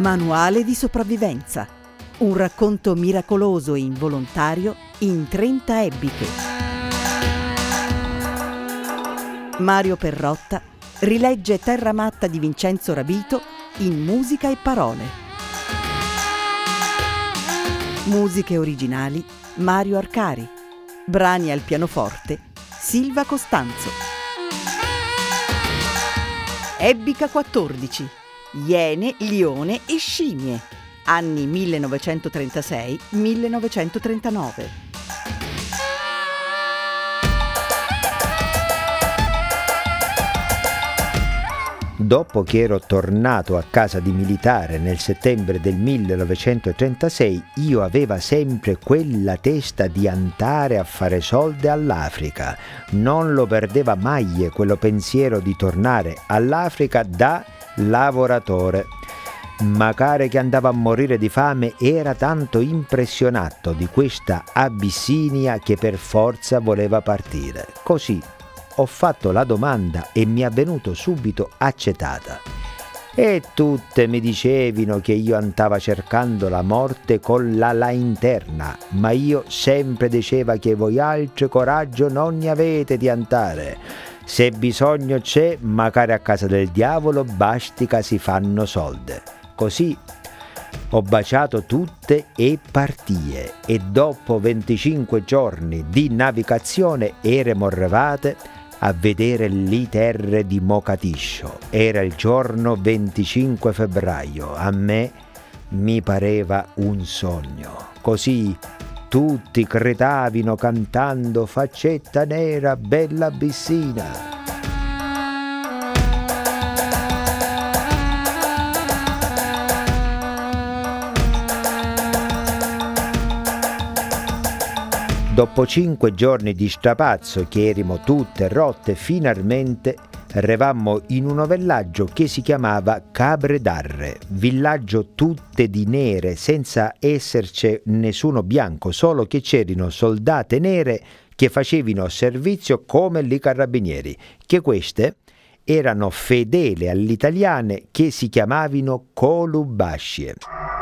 Manuale di sopravvivenza. Un racconto miracoloso e involontario in 30 ebiche. Mario Perrotta rilegge Terra matta di Vincenzo Rabito in musica e parole. Musiche originali Mario Arcari. Brani al pianoforte Silva Costanzo. Ebica 14. Iene, lione e scimmie. Anni 1936-1939. Dopo che ero tornato a casa di militare nel settembre del 1936, io aveva sempre quella testa di andare a fare soldi all'Africa. Non lo perdeva mai quello pensiero di tornare all'Africa da lavoratore. Magari che andava a morire di fame era tanto impressionato di questa Abissinia che per forza voleva partire. Così ho fatto la domanda e mi è venuto subito accettata. E tutte mi dicevano che io andava cercando la morte con la lanterna, ma io sempre diceva che voi altri coraggio non ne avete di andare. Se bisogno c'è, magari a casa del diavolo, bastica si fanno soldi. Così ho baciato tutte e partie e dopo 25 giorni di navigazione eremo arrivate a vedere le terre di Mogadiscio. Era il giorno 25 febbraio. A me mi pareva un sogno. Così tutti gridavano cantando "Faccetta nera, bella Abissinia". Dopo 5 giorni di strapazzo che erimo tutte rotte, finalmente arrivammo in un villaggio che si chiamava Cabredarre, villaggio tutte di nere senza esserci nessuno bianco, solo che c'erano soldate nere che facevano servizio come i carabinieri, che queste erano fedeli alle italiane che si chiamavano colubascie.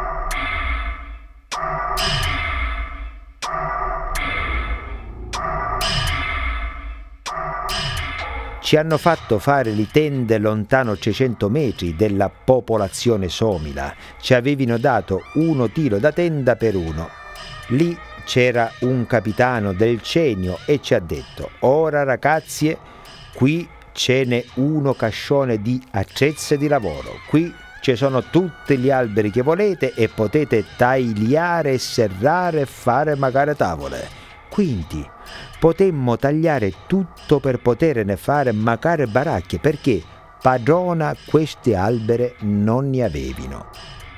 Ci hanno fatto fare le tende lontano 600 metri della popolazione somila. Ci avevano dato uno tiro da tenda per uno. Lì c'era un capitano del cenio e ci ha detto: "Ora ragazzi, qui ce n'è uno cascione di attrezzi di lavoro. Qui ci sono tutti gli alberi che volete e potete tagliare, serrare e fare magari tavole. Quindi potemmo tagliare tutto per poterne fare magari baracche, perché padrona questi alberi non ne avevano".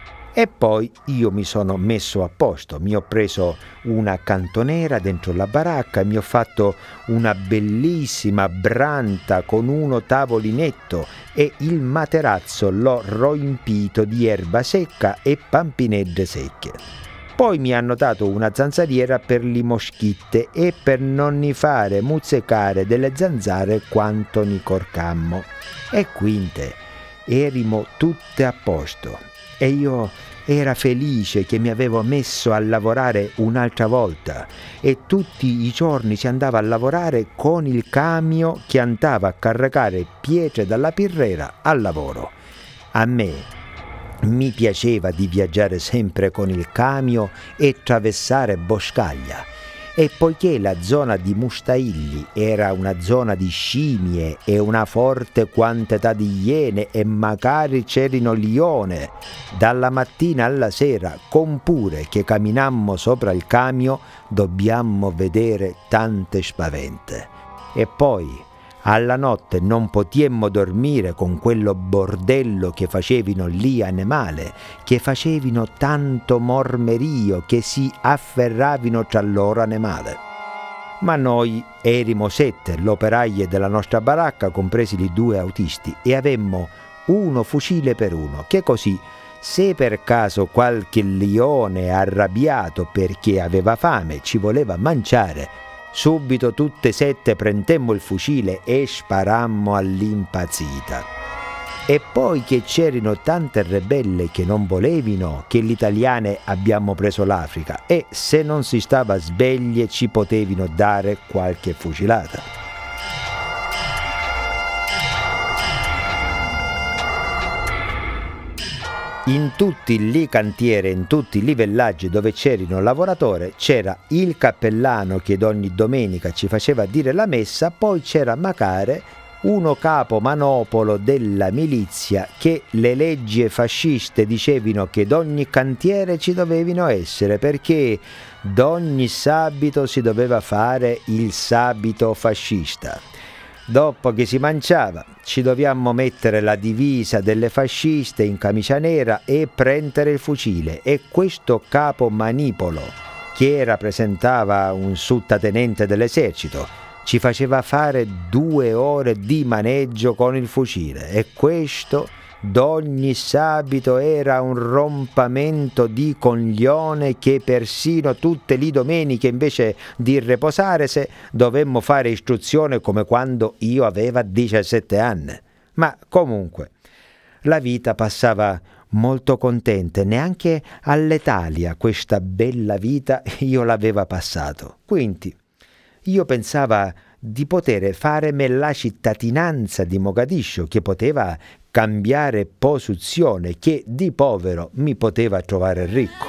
E poi io mi sono messo a posto, mi ho preso una cantonera dentro la baracca e mi ho fatto una bellissima branta con uno tavolinetto e il materazzo l'ho riempito di erba secca e pampinette secche. Poi mi hanno dato una zanzariera per le moschitte e per non ni fare muzzecare delle zanzare quanto ni corcammo. E quindi erimo tutte a posto e io era felice che mi avevo messo a lavorare un'altra volta e tutti i giorni si andava a lavorare con il camion che andava a caricare pietre dalla pirrera al lavoro. A me mi piaceva di viaggiare sempre con il camion e attraversare boscaglia, e poiché la zona di Mustailli era una zona di scimmie e una forte quantità di iene e magari c'erano lione, dalla mattina alla sera, con pure che camminammo sopra il camion, dobbiamo vedere tante spavente. E poi alla notte non potiemmo dormire con quello bordello che facevano lì animale, che facevano tanto mormerio che si afferravano tra loro animale. Ma noi erimo 7 l'operaie della nostra baracca, compresi i 2 autisti, e avemmo uno fucile per uno, che così, se per caso qualche lione arrabbiato perché aveva fame ci voleva mangiare, subito tutte 7 prendemmo il fucile e sparammo all'impazzita. E poi che c'erano tante rebelle che non volevano che gli italiani abbiamo preso l'Africa e se non si stava sveglie ci potevano dare qualche fucilata. In tutti i cantieri, in tutti i villaggi dove c'erano lavoratori, c'era il cappellano che ogni domenica ci faceva dire la messa, poi c'era magari uno capo manopolo della milizia che le leggi fasciste dicevano che d'ogni cantiere ci dovevano essere perché d'ogni sabito si doveva fare il sabito fascista. Dopo che si mangiava ci dovevamo mettere la divisa delle fasciste in camicia nera e prendere il fucile e questo capo manipolo che rappresentava un sottotenente dell'esercito ci faceva fare 2 ore di maneggio con il fucile e questo d'ogni sabito era un rompamento di coglione che persino tutte le domeniche invece di riposarsi dovemmo fare istruzione come quando io avevo 17 anni. Ma comunque la vita passava molto contenta, neanche all'Italia questa bella vita io l'avevo passato. Quindi io pensavo di poter farmi la cittadinanza di Mogadiscio che poteva cambiare posizione, che di povero mi poteva trovare ricco.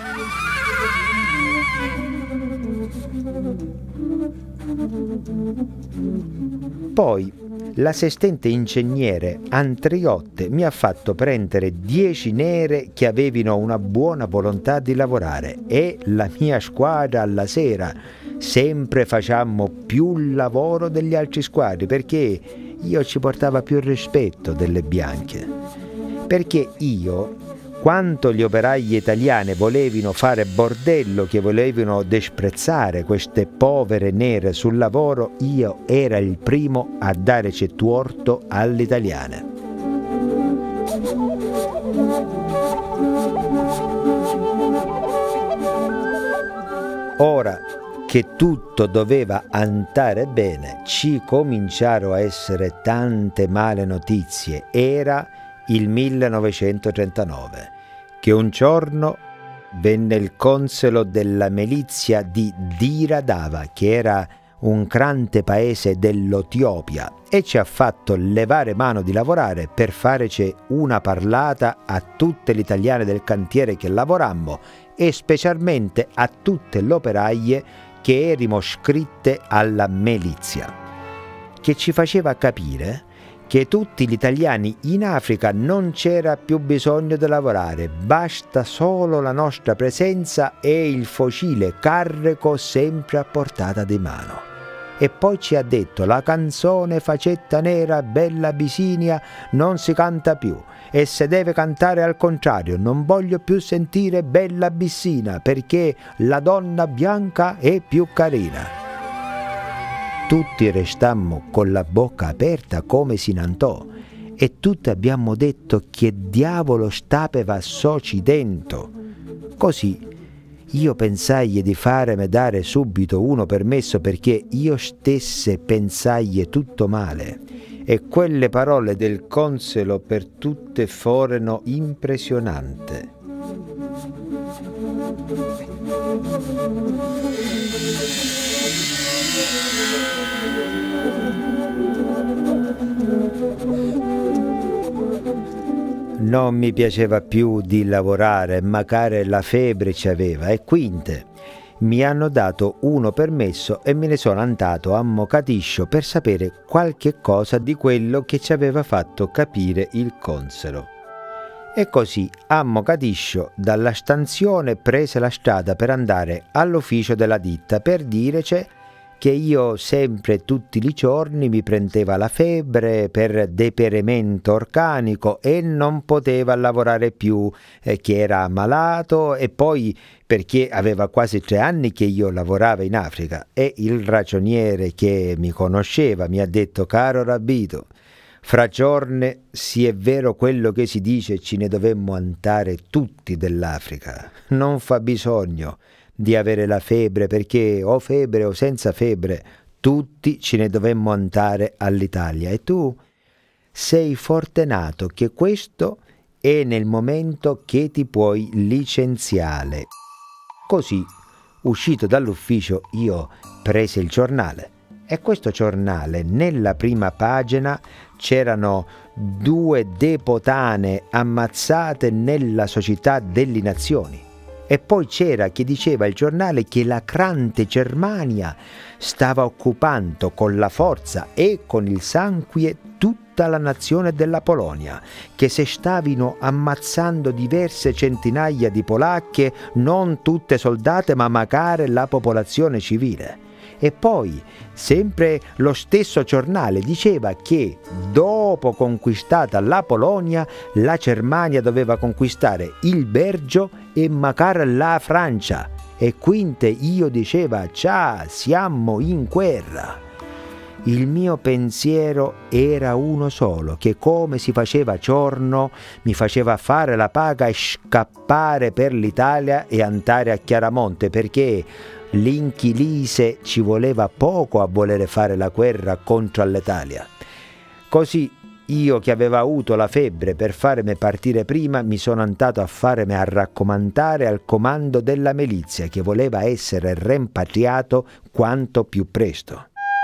Poi l'assistente ingegnere Antriotte mi ha fatto prendere 10 nere che avevano una buona volontà di lavorare e la mia squadra alla sera sempre facciamo più lavoro degli altri squadri perché io ci portava più rispetto delle bianche. Perché io, quanto gli operai italiani volevano fare bordello, che volevano disprezzare queste povere nere sul lavoro, io era il primo a dare torto alle italiane. Ora che tutto doveva andare bene, ci cominciarono a essere tante male notizie. Era il 1939, che un giorno venne il console della milizia di Diradava, che era un grande paese dell'Etiopia, e ci ha fatto levare mano di lavorare per farci una parlata a tutte le italiane del cantiere che lavorammo e specialmente a tutte le operaie che erimo scritte alla milizia, che ci faceva capire che tutti gli italiani in Africa non c'era più bisogno di lavorare, basta solo la nostra presenza e il fucile carico sempre a portata di mano. E poi ci ha detto: la canzone Facetta Nera, Bella Abisinia non si canta più e se deve cantare al contrario, non voglio più sentire Bella Abissina perché la donna bianca è più carina. Tutti restammo con la bocca aperta come si nantò e tutti abbiamo detto che diavolo stapeva soci dentro. Così io pensai di farmi dare subito uno permesso perché io stesse pensai tutto male e quelle parole del console per tutte furono impressionanti. Non mi piaceva più di lavorare, magari la febbre ci aveva e quindi mi hanno dato uno permesso e me ne sono andato a Mogadiscio per sapere qualche cosa di quello che ci aveva fatto capire il console. E così a Mogadiscio dalla stazione prese la strada per andare all'ufficio della ditta per dirci che io sempre tutti i giorni mi prendeva la febbre per deperimento organico e non poteva lavorare più, che era ammalato e poi perché aveva quasi 3 anni che io lavoravo in Africa e il ragioniere che mi conosceva mi ha detto: caro Rabbito, fra giorni, se è vero quello che si dice, ci ne dovemmo andare tutti dell'Africa. Non fa bisogno di avere la febbre, perché o febbre o senza febbre, tutti ce ne dovemmo andare all'Italia. E tu sei fortunato che questo è nel momento che ti puoi licenziare. Così, uscito dall'ufficio, io presi il giornale e questo giornale, nella prima pagina, c'erano 2 depotane ammazzate nella Società delle Nazioni. E poi c'era chi diceva il giornale che la grande Germania stava occupando con la forza e con il sangue tutta la nazione della Polonia, che si stavano ammazzando diverse centinaia di polacche, non tutte soldate ma magari la popolazione civile. E poi, sempre lo stesso giornale diceva che dopo conquistata la Polonia, la Germania doveva conquistare il Belgio e magari la Francia. E quindi io diceva, già, siamo in guerra. Il mio pensiero era uno solo, che come si faceva giorno, mi faceva fare la paga e scappare per l'Italia e andare a Chiaramonte, perché l'inchilese ci voleva poco a volere fare la guerra contro l'Italia. Così io, che avevo avuto la febbre per farmi partire prima, mi sono andato a farmi a raccomandare al comando della milizia, che voleva essere rimpatriato quanto più presto.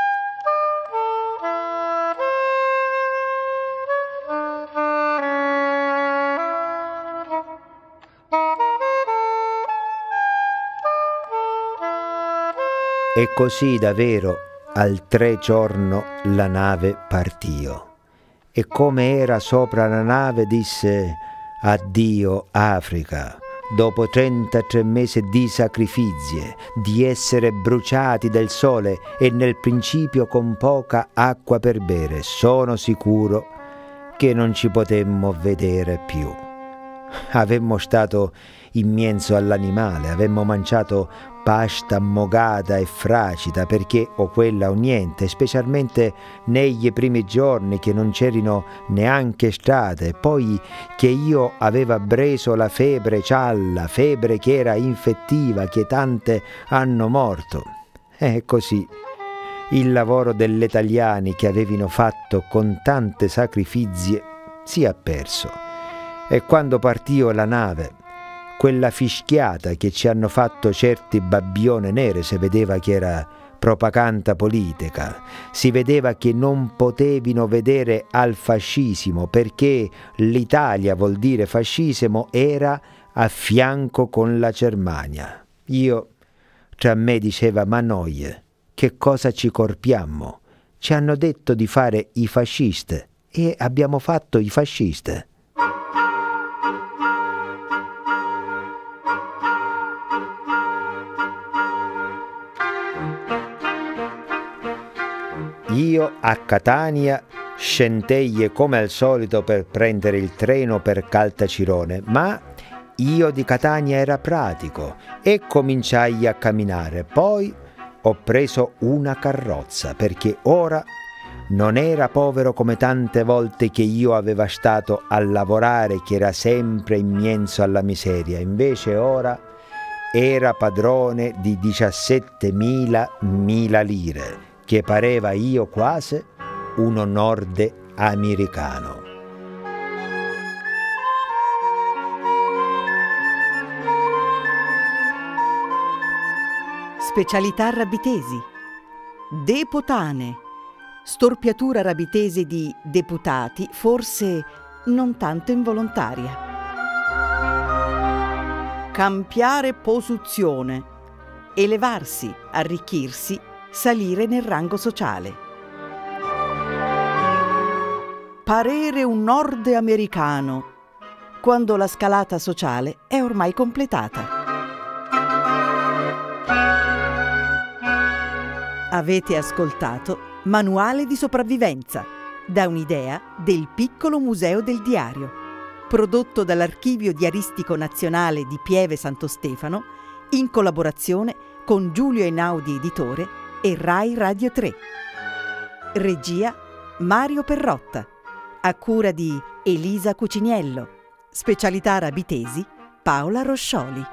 E così davvero al 3 giorno la nave partì. E come era sopra la nave disse: addio Africa, dopo 33 mesi di sacrifici, di essere bruciati del sole e nel principio con poca acqua per bere, sono sicuro che non ci potemmo vedere più. Avemmo stato in mezzo all'animale, avemmo mangiato pasta mogata e fragida, perché o quella o niente, specialmente negli primi giorni che non c'erano neanche strade, poi che io aveva preso la febbre gialla, febbre che era infettiva, che tante hanno morto. E così il lavoro degli italiani che avevano fatto con tante sacrifici si è perso. E quando partì la nave, quella fischiata che ci hanno fatto certi babbione nere, si vedeva che era propaganda politica, si vedeva che non potevano vedere al fascismo, perché l'Italia vuol dire fascismo, era a fianco con la Germania. Io tra me diceva: ma noi che cosa ci corpiamo? Ci hanno detto di fare i fascisti e abbiamo fatto i fascisti. Io a Catania scendei come al solito per prendere il treno per Caltagirone, ma io di Catania era pratico e cominciai a camminare. Poi ho preso una carrozza, perché ora non era povero come tante volte che io aveva stato a lavorare, che era sempre in mezzo alla miseria. Invece ora era padrone di 17.000 lire, che pareva io quasi uno nordamericano. Specialità rabitesi. Depotane. Storpiatura rabitese di deputati, forse non tanto involontaria. Cambiare posizione. Elevarsi, arricchirsi, salire nel rango sociale. Parere un nordamericano, quando la scalata sociale è ormai completata. Avete ascoltato Manuale di sopravvivenza, da un'idea del Piccolo Museo del Diario, prodotto dall'Archivio Diaristico Nazionale di Pieve Santo Stefano, in collaborazione con Giulio Einaudi Editore e Rai Radio 3. Regia Mario Perrotta, a cura di Elisa Cuciniello. Specialità rabitesi Paola Roscioli.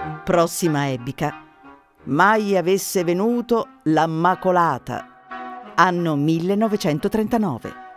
Prossima ebica: mai avesse venuto l'Ammacolata. Anno 1939.